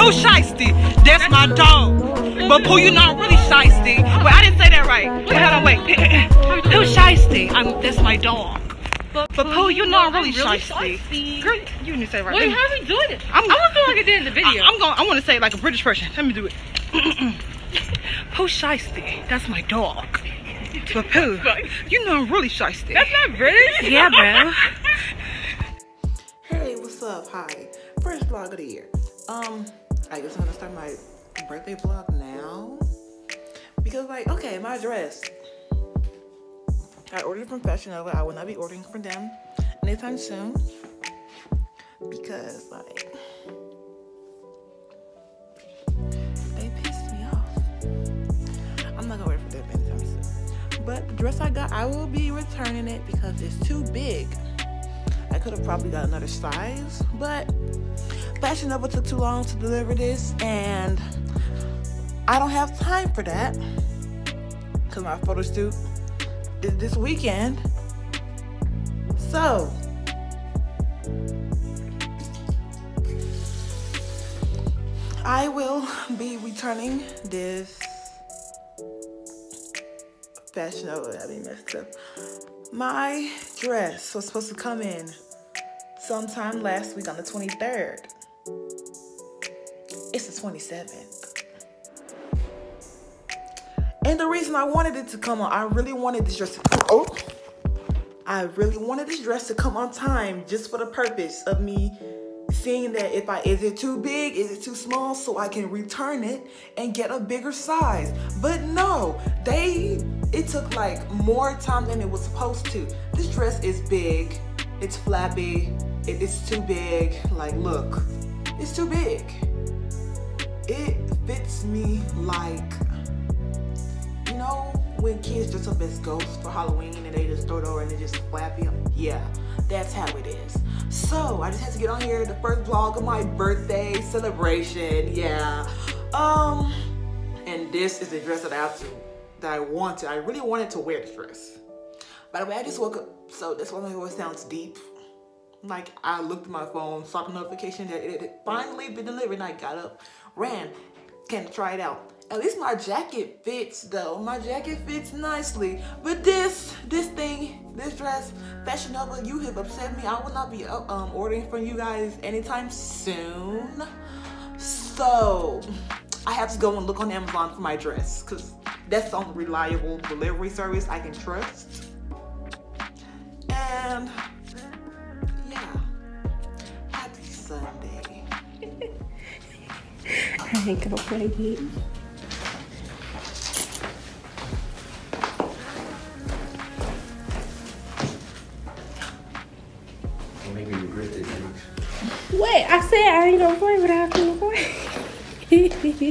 Pooh shiesty, that's my dog. But Pooh, you're not really shiesty. Wait, I didn't say that right. Wait, hold on, wait. Pooh shiesty, that's my dog. But Pooh, you're not really shiesty. Girl, you need to say it right. Wait, how are we doing it? I'm gonna feel like I did in the video. I want to say it like a British person. Let me do it. Pooh shiesty, that's my dog. But Pooh, you know I'm really shiesty. That's not British? Yeah, bro. Hey, what's up? Hi. First vlog of the year. I guess I'm gonna start my birthday vlog now. Because like, okay, my dress. I ordered from Fashion Nova. I will not be ordering from them anytime soon. Because like, they pissed me off. I'm not gonna wear it for them anytime soon. But the dress I got, I will be returning it because it's too big. I could have probably got another size, but Fashion Nova took too long to deliver this, and I don't have time for that because my photo shoot is this weekend. So I will be returning this Fashion Nova. I messed up. My dress was supposed to come in sometime last week on the 23rd. It's the 27th. And the reason I wanted it to come on, I really wanted this dress to come, I really wanted this dress to come on time just for the purpose of me seeing that is it too big, is it too small, so I can return it and get a bigger size. But no, it took like more time than it was supposed to. This dress is big, it's flappy, it's too big. Like, look, it's too big. It fits me like, you know, when kids dress up as ghosts for Halloween and they just throw it over and they just flap you. Yeah, that's how it is. So I just had to get on here, the first vlog of my birthday celebration. Yeah. And this is the dress that I really wanted to wear this dress. By the way, I just woke up, so that's why my voice sounds deep. Like, I looked at my phone, saw the notification that it had finally been delivered, and I got up, ran, can't try it out. At least my jacket fits though. My jacket fits nicely. But this dress, Fashion Nova, you have upset me. I will not be ordering from you guys anytime soon. So I have to go and look on Amazon for my dress, because that's the only reliable delivery service I can trust. And yeah, happy Sunday. I ain't gonna play it. Make me regret that, bitch. Wait, I said I ain't gonna play without you play.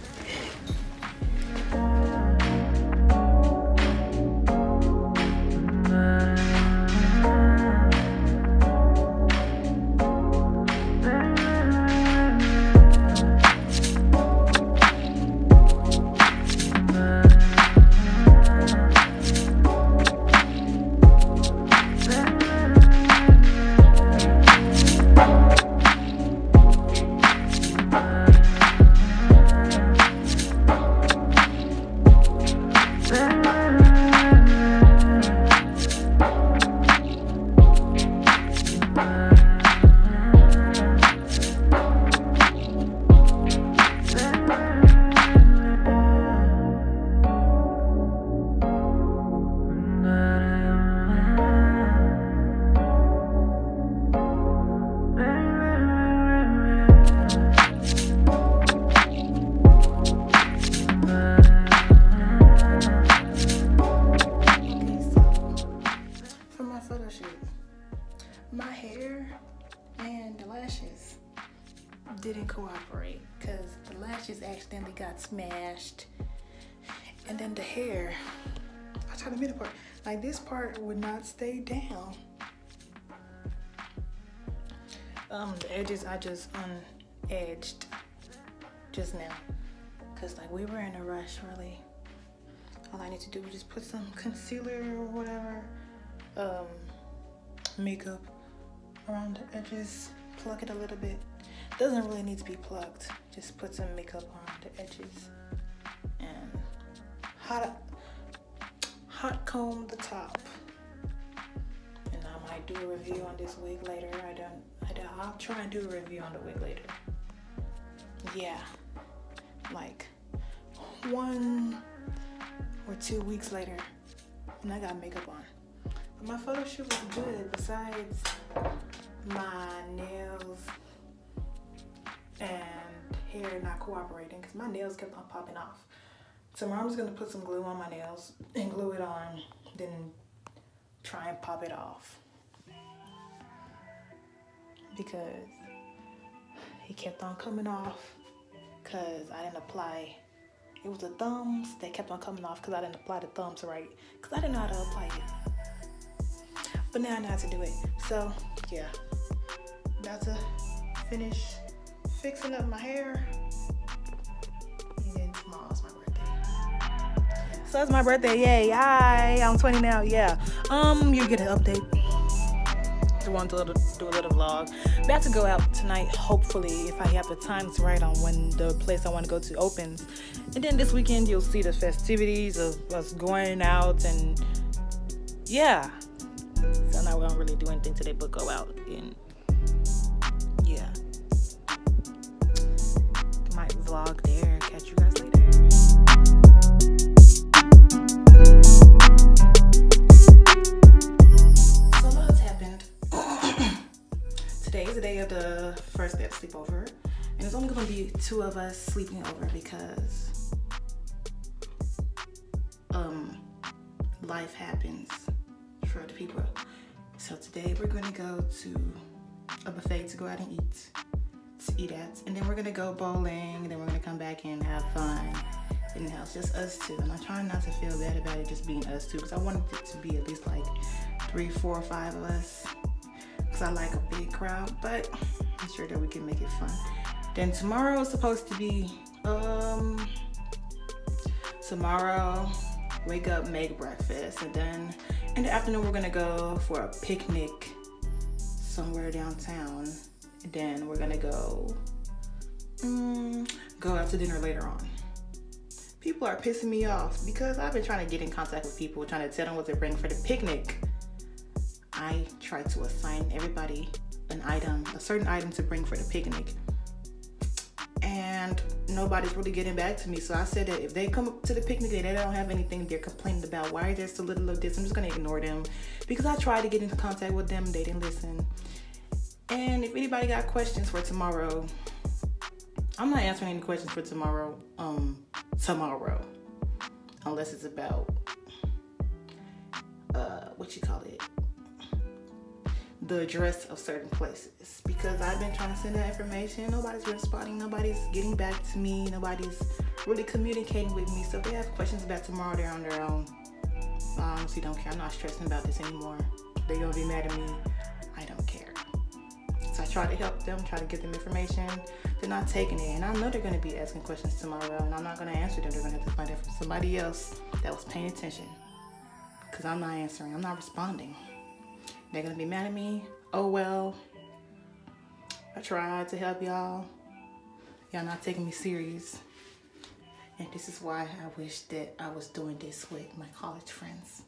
My hair and the lashes didn't cooperate because the lashes accidentally got smashed, and then the hair, I tried the middle part, like this part would not stay down. The edges I just unedged just now because like we were in a rush really. All I need to do is just put some concealer or whatever, makeup around the edges, plug it a little bit. Doesn't really need to be plucked. Just put some makeup on the edges and hot comb the top. And I might do a review on this wig later. I'll try and do a review on the wig later. Yeah, like 1 or 2 weeks later, and I got makeup on. But my photo shoot was good. Besides my nails and hair not cooperating, because my nails kept on popping off. Tomorrow I'm just gonna put some glue on my nails and glue it on, then try and pop it off. Because it kept on coming off because I didn't apply. It was the thumbs that kept on coming off because I didn't apply the thumbs right. Because I didn't know how to apply it. But now I know how to do it. So yeah, about to finish fixing up my hair. And then tomorrow's my birthday. So it's my birthday, yay. Hi, I'm 20 now, yeah. You get an update. I want to do a little vlog. About to go out tonight, hopefully, if I have the times right on when the place I want to go to opens. And then this weekend you'll see the festivities of us going out, and yeah. So now we don't really do anything today but go out, and yeah. Might vlog there. Catch you guys later. Today is the day of the first day of sleepover, and it's only going to be 2 of us sleeping over because life happens for the people. So today we're going to go to a buffet to go out and eat at, and then we're going to go bowling, and then we're going to come back and have fun in the house, just us 2. And I'm trying not to feel bad about it just being us 2, because I wanted it to be at least like 3, 4, 5 of us. Because I like a big crowd, but I'm sure that we can make it fun. Then tomorrow is supposed to be, tomorrow, wake up, make breakfast, and then in the afternoon we're gonna go for a picnic somewhere downtown. And then we're gonna go out to dinner later on. People are pissing me off because I've been trying to get in contact with people, trying to tell them what they're bringing for the picnic. I try to assign everybody an item, a certain item to bring for the picnic, and nobody's really getting back to me. So I said that if they come up to the picnic and they don't have anything they're complaining about, why is there so little of this, I'm just gonna ignore them, because I tried to get into contact with them, they didn't listen. And if anybody got questions for tomorrow, I'm not answering any questions for tomorrow, unless it's about the address of certain places, because I've been trying to send that information. Nobody's responding, nobody's getting back to me, nobody's really communicating with me. So if they have questions about tomorrow, they're on their own. I honestly don't care. I'm not stressing about this anymore. They're gonna be mad at me. I don't care. So I try to help them, try to give them information. They're not taking it, and I know they're gonna be asking questions tomorrow, and I'm not gonna answer them. They're gonna have to find it from somebody else that was paying attention, because I'm not answering, I'm not responding. They're gonna be mad at me. Oh well. I tried to help y'all. Y'all not taking me serious. And this is why I wish that I was doing this with my college friends.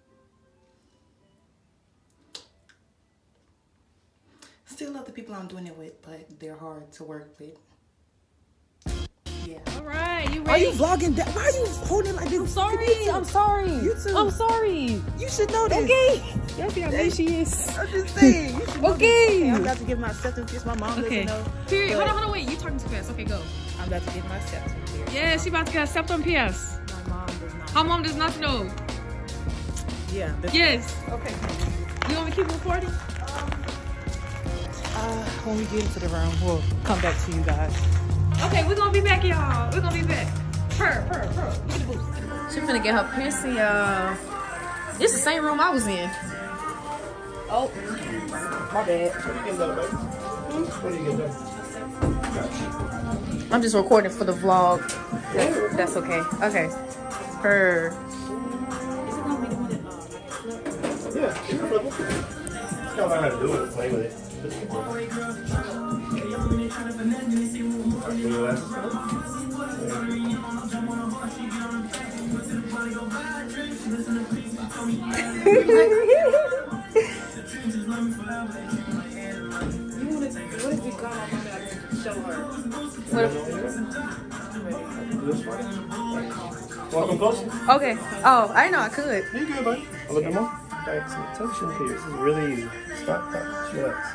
Still love the people I'm doing it with, but they're hard to work with. Yeah. All right, you ready? Are you vlogging that? Why are you holding like this? I'm sorry. I'm sorry. You too. I'm sorry. You should know this. Okay. Y'all see how big she is. I'm just saying. You should know Okay. this. I'm about to give my acceptance. My mom doesn't know. Period. Hold on, wait. You talking too fast. Okay, go. I'm about to give my acceptance here. Yeah, she about to get accepted on PS. My mom does not. Her mom does not know. Yeah. Yes. Okay. You want me to keep recording? When we get into the room, we'll come back to you guys. Okay, we're gonna be back, y'all. We're gonna be back. Purr. Look at the boots. She finna get her piercing, y'all. This is the same room I was in. Oh, my bad. I'm just recording for the vlog. That's okay. Okay. Purr. Yeah, sure. That's kind of how to do it. Play with it. What if we come up and show her? Welcome closer. Okay. Oh, I didn't know I could. You good, buddy? A little bit more. Thanks. Tension here. This is really easy. Stop. Relax.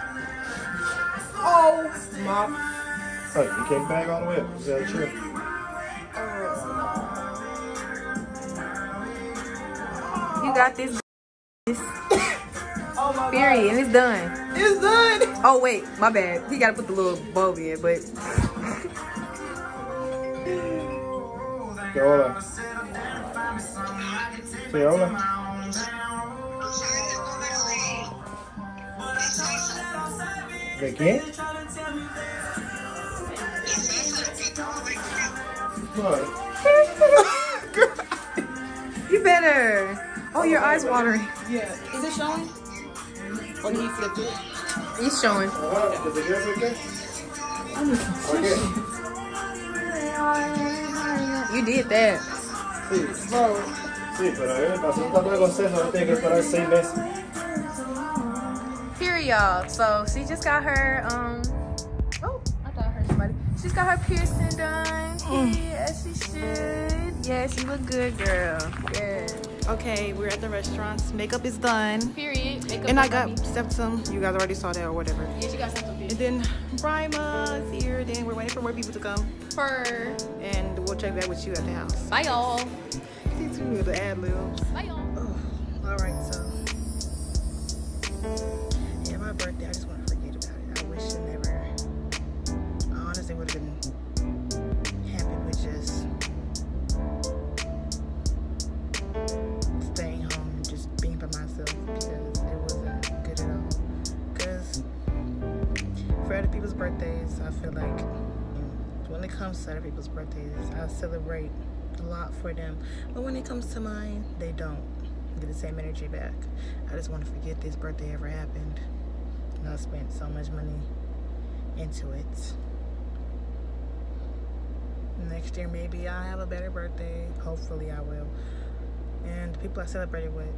Oh my. Right, you can't bag all the way up. You gotta chill. You got this. Oh my Period. God. And it's done. It's done. Oh wait, my bad. He gotta put the little bow in, but Go on. Say hola. ¿De qué? What? you better. Oh, your eyes watering. Yeah. Is it showing? Or did he flip it? He's showing. Is it good? Okay. I need some tissue. You did that. Sí. Bro. Sí, pero para hacer un tatuaje con César no tiene que esperar 6 meses. Here, y'all. So she just got her oh, I thought I heard somebody. She's got her piercing done. Yes, she should. Yes, you look good, girl. Yeah. Okay, we're at the restaurants. Makeup is done. Period. Makeup And I got septum. You guys already saw that or whatever. Yeah, she got something. And then Brima is here. Then we're waiting for more people to come. Her. And we'll check back with you at the house. Bye, y'all. These two are the ad libs. Bye, y'all. All right, so yeah, my birthday. I just want to forget about it. I wish it never. I honestly would have been happy with just staying home and just being by myself because it wasn't good at all. Because for other people's birthdays, I feel like when it comes to other people's birthdays, I celebrate a lot for them, but when it comes to mine, they don't get the same energy back. I just want to forget this birthday ever happened, and I spent so much money into it. Next year maybe I'll have a better birthday. Hopefully I will. And the people I celebrated with,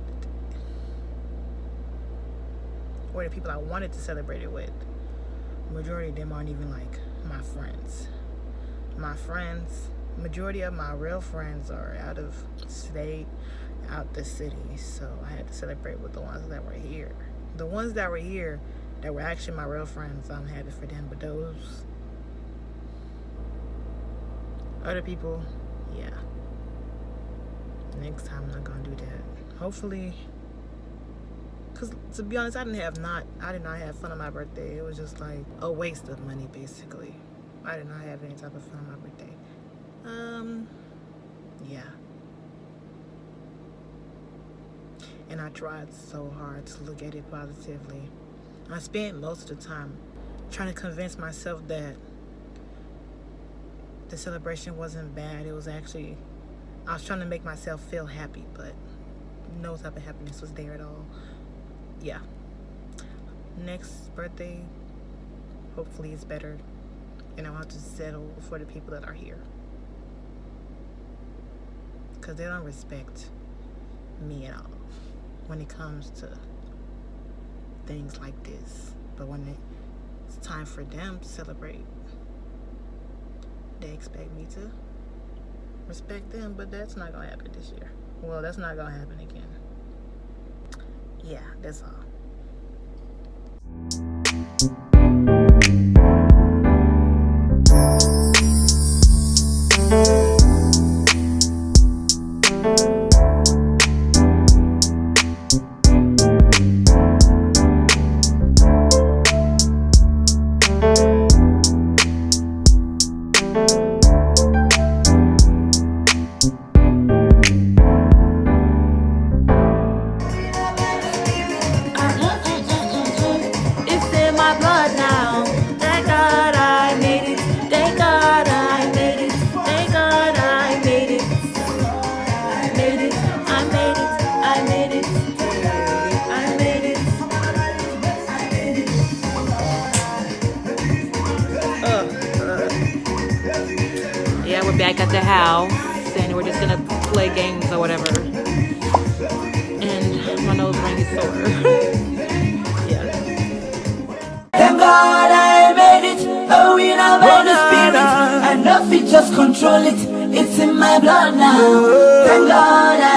or the people I wanted to celebrate it with, majority of them aren't even like my friends. My friends, majority of my real friends are out of state, out the city, so I had to celebrate with the ones that were here. The ones that were here that were actually my real friends, I'm happy for them, but those other people, yeah, next time I'm not gonna do that. Hopefully, because to be honest, I did not have fun on my birthday. It was just like a waste of money, basically. I did not have any type of fun on my birthday. Yeah. And I tried so hard to look at it positively. I spent most of the time trying to convince myself that the celebration wasn't bad. It was actually, I was trying to make myself feel happy, but no type of happiness was there at all. Yeah. Next birthday, hopefully it's better. And I'll have to settle for the people that are here. Because they don't respect me at all when it comes to things like this. But when it's time for them to celebrate, they expect me to respect them. But that's not going to happen this year. Well, that's not going to happen again. Yeah, that's all. It's in my blood. back at the house, and we're just gonna play games or whatever. And my nose ring is sore. Yeah. Thank God I made it. Oh, we know by the spirit. And nothing just control it. It's in my blood now. Thank God I